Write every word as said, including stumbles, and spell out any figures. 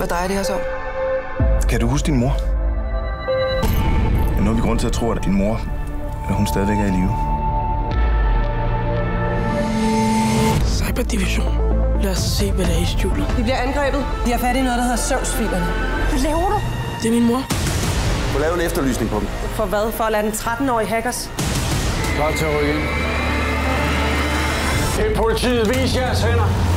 Hvad drejer det her så om? Kan du huske din mor? Nu har vi grund til at tro, at din mor, at hun stadigvæk er i live. Cyberdivision. Lad os se, hvad der er i skjulet. Vi bliver angrebet. De har fat i noget, der hedder Søvnsfilerne. Hvad laver du? Det er min mor. Du lave en efterlysning på dem. For hvad? For at lade den tretten-årige hackers? Klar til at rykke ind. Det er politiet. Vis jeres hænder.